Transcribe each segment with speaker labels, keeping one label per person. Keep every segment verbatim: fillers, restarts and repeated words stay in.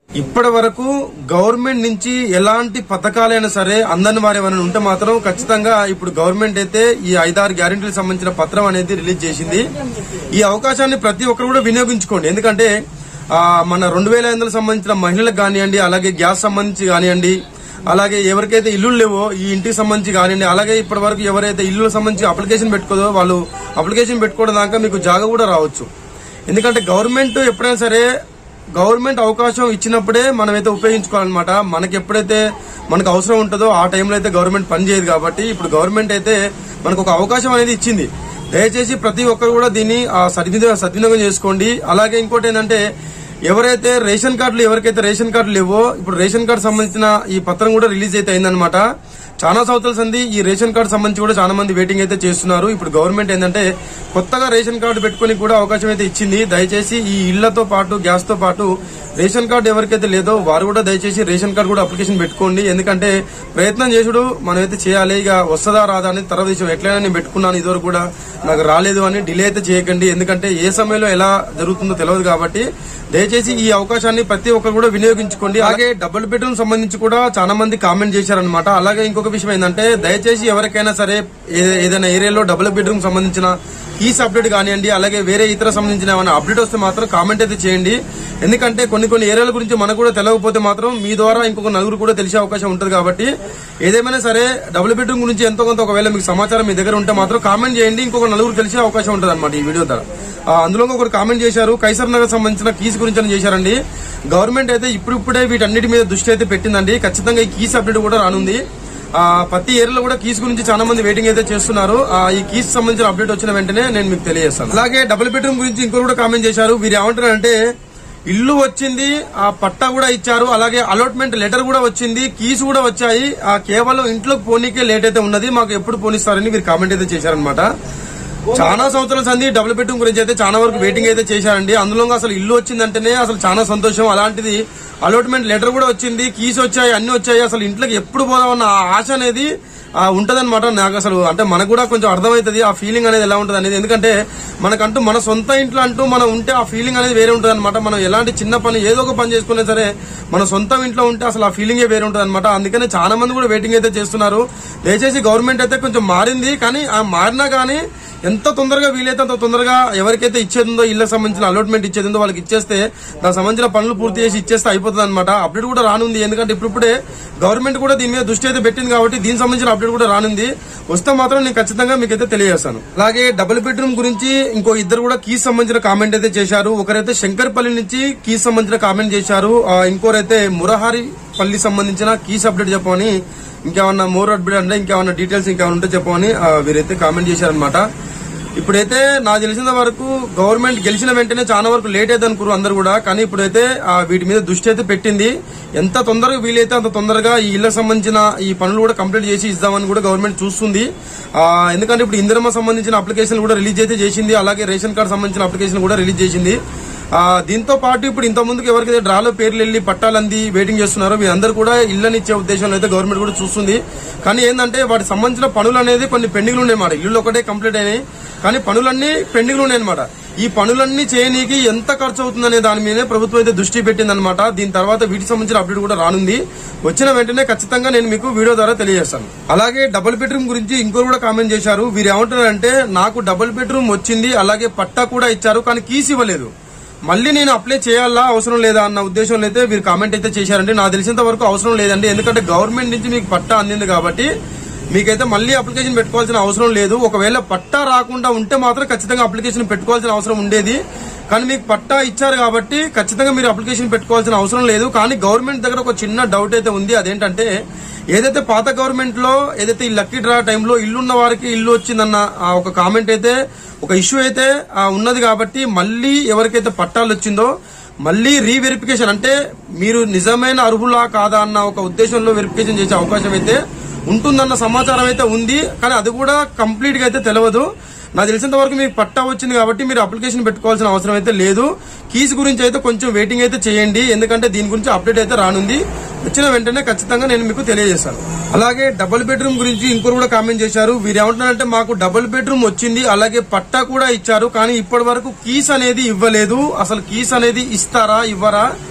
Speaker 1: ఇప్పటి వరకు గవర్నమెంట్ నుంచి ఎలాంటి పథకాలైనా సరే అందని వారు ఏమైనా ఉంటే మాత్రం ఖచ్చితంగా ఇప్పుడు గవర్నమెంట్ అయితే ఈ ఐదారు గ్యారెంటీలకు సంబంధించిన పత్రం అనేది రిలీజ్ చేసింది. ఈ అవకాశాన్ని ప్రతి ఒక్కరు కూడా వినియోగించుకోండి. ఎందుకంటే మన రెండు వేల ఐదు వందలకు సంబంధించిన మహిళలకు కానివ్వండి, అలాగే గ్యాస్ సంబంధించి కానివ్వండి, అలాగే ఎవరికైతే ఇల్లు లేవో ఈ ఇంటికి సంబంధించి కానివ్వండి, అలాగే ఇప్పటి వరకు ఎవరైతే ఇల్లులకు సంబంధించి అప్లికేషన్ పెట్టుకోదో వాళ్ళు అప్లికేషన్ పెట్టుకోవడం దాకా మీకు జాగా కూడా రావచ్చు. ఎందుకంటే గవర్నమెంట్ ఎప్పుడైనా సరే గవర్నమెంట్ అవకాశం ఇచ్చినప్పుడే మనమైతే ఉపయోగించుకోవాలన్నమాట. మనకి ఎప్పుడైతే మనకు అవసరం ఉంటుందో ఆ టైంలో అయితే గవర్నమెంట్ పనిచేయదు. కాబట్టి ఇప్పుడు గవర్నమెంట్ అయితే మనకు ఒక అవకాశం అనేది ఇచ్చింది. దయచేసి ప్రతి ఒక్కరు కూడా దీన్ని సద్వినియోగం చేసుకోండి. అలాగే ఇంకోటి ఏంటంటే ఎవరైతే రేషన్ కార్డులు ఎవరికైతే రేషన్ కార్డులు లేవో ఇప్పుడు రేషన్ కార్డు సంబంధించిన ఈ పత్రం కూడా రిలీజ్ అయితే అయిందనమాట. చాలా సంవత్సరాల సంది ఈ రేషన్ కార్డు సంబంధించి కూడా చాలా మంది వెయిటింగ్ అయితే చేస్తున్నారు. ఇప్పుడు గవర్నమెంట్ ఏంటంటే కొత్తగా రేషన్ కార్డు పెట్టుకుని కూడా అవకాశం అయితే ఇచ్చింది. దయచేసి ఈ ఇళ్లతో పాటు గ్యాస్ తో పాటు రేషన్ కార్డు ఎవరికైతే లేదో వారు కూడా దయచేసి రేషన్ కార్డు కూడా అప్లికేషన్ పెట్టుకోండి. ఎందుకంటే ప్రయత్నం చేసుడు మనమైతే చేయాలి. ఇక వస్తుందా రాదా అనేది తర్వాత విషయం. ఎట్లయినా నేను పెట్టుకున్నాను ఇదివరకు కూడా నాకు రాలేదు అని డిలే అయితే చేయకండి. ఎందుకంటే ఏ సమయంలో ఎలా జరుగుతుందో తెలియదు. కాబట్టి దయచేసి ఈ అవకాశాన్ని ప్రతి ఒక్కరు కూడా వినియోగించుకోండి. అలాగే డబుల్ బెడ్రూమ్ సంబంధించి కూడా చాలా మంది కామెంట్ చేశారనమాట. అలాగే ఇంకొక విషయం ఏంటంటే దయచేసి ఎవరికైనా సరే ఏదైనా ఏరియాలో డబుల్ బెడ్రూమ్ సంబంధించిన కీస్ అప్డేట్ కానివ్వండి, అలాగే వేరే ఇతర సంబంధించిన ఏమైనా అప్డేట్ వస్తే మాత్రం కామెంట్ అయితే చేయండి. ఎందుకంటే కొన్ని కొన్ని ఏరియాల గురించి మనకు కూడా తెలియకపోతే మాత్రం మీ ద్వారా ఇంకొక నలుగురు కూడా తెలిసే అవకాశం ఉంటుంది. కాబట్టి ఏదేమైనా సరే డబుల్ బెడ్రూమ్ గురించి ఎంతో కొంత ఒకవేళ మీకు సమాచారం మీ దగ్గర ఉంటే మాత్రం కామెంట్ చేయండి. ఇంకొక నలుగురు తెలిసే అవకాశం ఉంటుంది అనమాట ఈ వీడియో ద్వారా. అందులో ఒకరు కామెంట్ చేశారు కైసర్ నగర్ సంబంధించిన కీస్ గురించి అని చేశారండి. గవర్నమెంట్ అయితే ఇప్పుడిప్పుడే వీటన్నిటి మీద దృష్టి అయితే పెట్టిందండి. ఖచ్చితంగా ఈ కీస్ అప్డేట్ కూడా రానుంది. ప్రతి ఏరియాలో కూడా కీస్ గురించి చాలా మంది వెయిటింగ్ అయితే చేస్తున్నారు. ఈ కీస్ సంబంధించిన అప్డేట్ వచ్చిన వెంటనే నేను మీకు తెలియజేస్తాను. అలాగే డబుల్ బెడ్రూమ్ గురించి ఇంకొకరు కూడా కామెంట్ చేశారు. వీరు ఏమంటారంటే ఇల్లు వచ్చింది, ఆ పట్టా కూడా ఇచ్చారు, అలాగే అలాట్మెంట్ లెటర్ కూడా వచ్చింది, కీస్ కూడా వచ్చాయి, ఆ కేవలం ఇంట్లోకి పోనీకే లేట్ అయితే ఉన్నది, మాకు ఎప్పుడు పోనిస్తారని వీరు కామెంట్ అయితే చేశారనమాట. చాలా సంవత్సరాల సంది డబుల్ బెడ్రూమ్ గురించి అయితే చాలా వరకు వెయిటింగ్ అయితే చేశారండి. అందులో అసలు ఇల్లు వచ్చిందంటేనే అసలు చాలా సంతోషం. అలాంటిది అలాట్మెంట్ లెటర్ కూడా వచ్చింది, కీస్ వచ్చాయి, అన్ని వచ్చాయి. అసలు ఇంట్లోకి ఎప్పుడు పోదామన్న ఆశ అనేది ఉంటదన్నమాట. నాకు అసలు అంటే మనకు కూడా కొంచెం అర్థమవుతుంది ఆ ఫీలింగ్ అనేది ఎలా ఉంటుంది అనేది. ఎందుకంటే మనకంటూ మన సొంత ఇంట్లో అంటూ మనం ఉంటే ఆ ఫీలింగ్ అనేది వేరే ఉంటుంది అనమాట. మనం ఎలాంటి చిన్న పని ఏదో ఒక పని చేసుకున్నా సరే మన సొంత ఇంట్లో ఉంటే అసలు ఆ ఫీలింగే వేరే ఉంటుంది అనమాట. అందుకనే చాలా మంది కూడా వెయిటింగ్ అయితే చేస్తున్నారు. దయచేసి గవర్నమెంట్ అయితే కొంచెం మారింది, కానీ ఆ మారినా కానీ ఎంత తొందరగా వీలైతే అంత తొందరగా ఎవరికైతే ఇచ్చేదిందో ఇళ్లకు సంబంధించిన అలాట్మెంట్ ఇచ్చేదిందో వాళ్ళకి ఇచ్చేస్తే దానికి సంబంధించిన పనులు పూర్తి చేసి ఇచ్చేస్తే అయిపోతుంది అనమాట. అప్డేట్ కూడా రానుంది. ఎందుకంటే ఇప్పుడిప్పుడే గవర్నమెంట్ కూడా దీని మీద దృష్టి అయితే పెట్టింది కాబట్టి దీనికి సంబంధించిన అప్డేట్ కూడా రానుంది. వస్తే మాత్రం నేను ఖచ్చితంగా మీకైతే తెలియజేస్తాను. అలాగే డబుల్ బెడ్రూమ్ గురించి ఇంకో ఇద్దరు కూడా కీస్ సంబంధించిన కామెంట్ అయితే చేశారు. ఒకరైతే శంకర్పల్లి నుంచి కీస్ సంబంధించిన కామెంట్ చేశారు. ఇంకోరైతే మురహారి పల్లి సంబంధించిన కీస్ అప్డేట్ చెప్పమని, ఇంకేమన్నా మోర్ అప్డేట్ అంటే ఇంకేమన్నా డీటెయిల్స్ ఇంకేమన్నా ఉంటే చెప్పమని వీరైతే కామెంట్ చేశారనమాట. ఇప్పుడైతే నాకు తెలిసిన వరకు గవర్నమెంట్ గెలిచిన వెంటనే చాలా వరకు లేట్ అయితే అనుకున్నారు అందరు కూడా, కానీ ఇప్పుడైతే వీటి మీద దృష్టి అయితే పెట్టింది. ఎంత తొందరగా వీలైతే అంత తొందరగా ఈ ఇళ్లకు సంబంధించిన ఈ పనులు కూడా కంప్లీట్ చేసి ఇద్దామని కూడా గవర్నమెంట్ చూస్తుంది. ఎందుకంటే ఇప్పుడు ఇందిరమ్మ సంబంధించిన అప్లికేషన్ కూడా రిలీజ్ అయితే చేసింది, అలాగే రేషన్ కార్డు సంబంధించిన అప్లికేషన్ కూడా రిలీజ్ చేసింది. దీంతో పాటు ఇప్పుడు ఇంత ముందుకు ఎవరికైతే డ్రాలో పేర్లు వెళ్లి పట్టాలంది వెయిటింగ్ చేస్తున్నారో వీరందరూ కూడా ఇళ్లనిచ్చే ఉద్దేశంలో అయితే గవర్నమెంట్ కూడా చూస్తుంది. కానీ ఏంటంటే వాటికి సంబంధించిన పనులు అనేది కొన్ని పెండింగ్లు ఉన్నాయన్నమాట. ఇల్లు ఒకటే కంప్లీట్ అయినాయి, కానీ పనులన్నీ పెండింగ్లు ఉన్నాయన్నమాట. ఈ పనులన్నీ చేయనీకి ఎంత ఖర్చు అవుతుందనే దాని మీదే ప్రభుత్వం అయితే దృష్టి పెట్టిందనమాట. దీని తర్వాత వీటికి సంబంధించిన అప్డేట్ కూడా రానుంది. వచ్చిన వెంటనే ఖచ్చితంగా నేను మీకు వీడియో ద్వారా తెలియజేస్తాను. అలాగే డబుల్ బెడ్రూమ్ గురించి ఇంకోరు కూడా కామెంట్ చేశారు. వీరు ఏమంటారంటే నాకు డబుల్ బెడ్రూమ్ వచ్చింది, అలాగే పట్టా కూడా ఇచ్చారు, కానీ కీస్ ఇవ్వలేదు, మళ్ళీ నేను అప్లై చేయాలా అవసరం లేదా అన్న ఉద్దేశంలో అయితే వీరు కామెంట్ అయితే చేశారంటే నాకు తెలిసినంత వరకు అవసరం లేదండి. ఎందుకంటే గవర్నమెంట్ నుంచి మీకు పట్టా అందింది కాబట్టి మీకైతే మళ్ళీ అప్లికేషన్ పెట్టుకోవాల్సిన అవసరం లేదు. ఒకవేళ పట్టా రాకుండా ఉంటే మాత్రం ఖచ్చితంగా అప్లికేషన్ పెట్టుకోవాల్సిన అవసరం ఉండేది. కానీ మీకు పట్టా ఇచ్చారు కాబట్టి ఖచ్చితంగా మీరు అప్లికేషన్ పెట్టుకోవాల్సిన అవసరం లేదు. కానీ గవర్నమెంట్ దగ్గర ఒక చిన్న డౌట్ అయితే ఉంది. అదేంటంటే ఏదైతే పాత గవర్నమెంట్ లో ఏదైతే ఈ లక్కీ డ్రా టైంలో ఇల్లున్న వారికి ఇల్లు వచ్చిందన్న ఒక కామెంట్ అయితే ఒక ఇష్యూ అయితే ఉన్నది. కాబట్టి మళ్ళీ ఎవరికైతే పట్టాలు వచ్చిందో మళ్ళీ రీవెరిఫికేషన్ అంటే మీరు నిజమైన అర్హులా కాదా అన్న ఒక ఉద్దేశంలో వెరిఫికేషన్ చేసే అవకాశం అయితే ఉంటుందన్న సమాచారం అయితే ఉంది. కానీ అది కూడా కంప్లీట్ గా అయితే తెలియదు. నాకు తెలిసినంత వరకు మీకు పట్టా వచ్చింది కాబట్టి మీరు అప్లికేషన్ పెట్టుకోవాల్సిన అవసరం అయితే లేదు. కీస్ గురించి అయితే కొంచెం వెయిటింగ్ అయితే చేయండి, ఎందుకంటే దీని గురించి అప్డేట్ అయితే రానుంది. వచ్చిన వెంటనే ఖచ్చితంగా నేను మీకు తెలియజేస్తాను. అలాగే డబుల్ బెడ్రూమ్ గురించి ఇంకొకరు కూడా కామెంట్ చేశారు. వీరు ఏమంటున్నారంటే మాకు డబుల్ బెడ్రూమ్ వచ్చింది, అలాగే పట్టా కూడా ఇచ్చారు, కానీ ఇప్పటి వరకు కీస్ అనేది ఇవ్వలేదు. అసలు కీస్ అనేది ఇస్తారా ఇవ్వరా,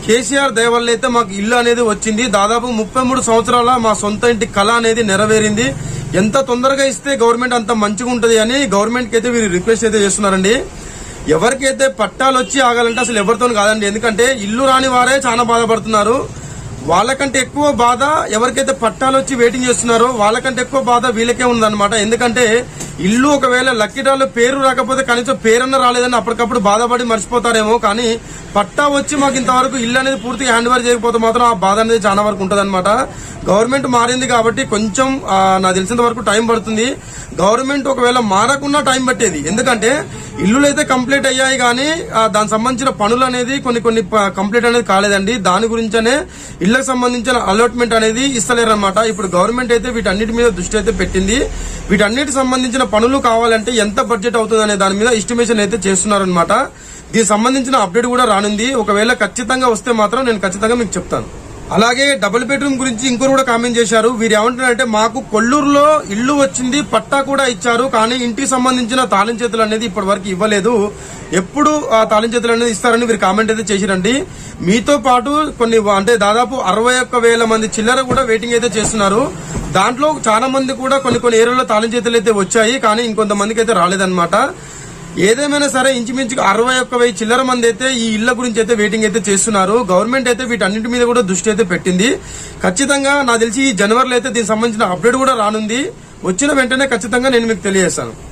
Speaker 1: కేసీఆర్ దయ వల్ల అయితే మాకు ఇల్లు అనేది వచ్చింది. దాదాపు ముప్పై మూడు సంవత్సరాల మా సొంత ఇంటి కళ అనేది నెరవేరింది. ఎంత తొందరగా ఇస్తే గవర్నమెంట్ అంత మంచిగా ఉంటది అని గవర్నమెంట్ కి అయితే వీరు రిక్వెస్ట్ అయితే చేస్తున్నారండి. ఎవరికైతే పట్టాలు వచ్చి ఆగాలంటే అసలు ఎవరితో కాదండి. ఎందుకంటే ఇల్లు రాని వారే చాలా బాధపడుతున్నారు. వాళ్ళకంటే ఎక్కువ బాధ ఎవరికైతే పట్టాలు వచ్చి వెయిటింగ్ చేస్తున్నారో వాళ్ళకంటే ఎక్కువ బాధ వీళ్ళకే ఉందన్నమాట. ఎందుకంటే ఇల్లు ఒకవేళ లక్కీ డ్రాలో పేరు రాకపోతే కనీసం పేరన్న రాలేదని అప్పటికప్పుడు బాధపడి మర్చిపోతారేమో, కానీ పట్టా వచ్చి మాకు ఇంతవరకు ఇల్లు అనేది పూర్తిగా హ్యాండ్ ఓవర్ చేయకపోతే మాత్రం ఆ బాధ అనేది చాలా వరకు ఉంటదన్నమాట. గవర్నమెంట్ మారింది కాబట్టి కొంచెం నాకు తెలిసినంత వరకు టైం పడుతుంది. గవర్నమెంట్ ఒకవేళ మారకుండా టైం పట్టేది. ఎందుకంటే ఇల్లులు అయితే కంప్లీట్ అయ్యాయి కానీ దానికి సంబంధించిన పనులు అనేది కొన్ని కొన్ని కంప్లీట్ అనేది కాలేదండి. దాని గురించనే ఇళ్లకు సంబంధించిన అలాట్మెంట్ అనేది ఇస్తలేరన్నమాట. ఇప్పుడు గవర్నమెంట్ అయితే వీటన్నిటి మీద దృష్టి అయితే పెట్టింది. వీటన్నిటి సంబంధించిన పనులు కావాలంటే ఎంత బడ్జెట్ అవుతుంది అనే దాని మీద ఎస్టిమేషన్ అయితే చేస్తున్నారనమాట. దీనికి సంబంధించిన అప్డేట్ కూడా రానుంది. ఒకవేళ ఖచ్చితంగా వస్తే మాత్రం నేను ఖచ్చితంగా మీకు చెప్తాను. అలాగే డబుల్ బెడ్రూమ్ గురించి ఇంకొకరు కూడా కామెంట్ చేశారు. వీరు ఏమంటున్నారంటే మాకు కొల్లూరులో ఇల్లు వచ్చింది, పట్టా కూడా ఇచ్చారు, కానీ ఇంటికి సంబంధించిన తాళం చేతులు అనేది ఇప్పటి వరకు ఇవ్వలేదు. ఎప్పుడు ఆ తాళం చేతులు అనేది ఇస్తారని వీరు కామెంట్ అయితే చేశారండి. మీతో పాటు కొన్ని అంటే దాదాపు అరవై ఒక్క వేల మంది చిల్లర కూడా వెయిటింగ్ అయితే చేస్తున్నారు. దాంట్లో చాలా మంది కూడా కొన్ని కొన్ని ఏరియాలో తాళం చేతులు అయితే వచ్చాయి, కానీ ఇంకొంతమందికి అయితే రాలేదన్నమాట. ఏదేమైనా సరే ఇంచుమించుగా అరవై ఒక్క వెయ్యి చిల్లర మంది అయితే ఈ ఇళ్ల గురించి అయితే వెయిటింగ్ అయితే చేస్తున్నారు. గవర్నమెంట్ అయితే వీటన్నింటి మీద కూడా దృష్టి అయితే పెట్టింది. ఖచ్చితంగా నాకు తెలిసి ఈ జనవరిలో అయితే దీనికి సంబంధించిన అప్డేట్ కూడా రానుంది. వచ్చిన వెంటనే ఖచ్చితంగా నేను మీకు తెలియజేస్తాను.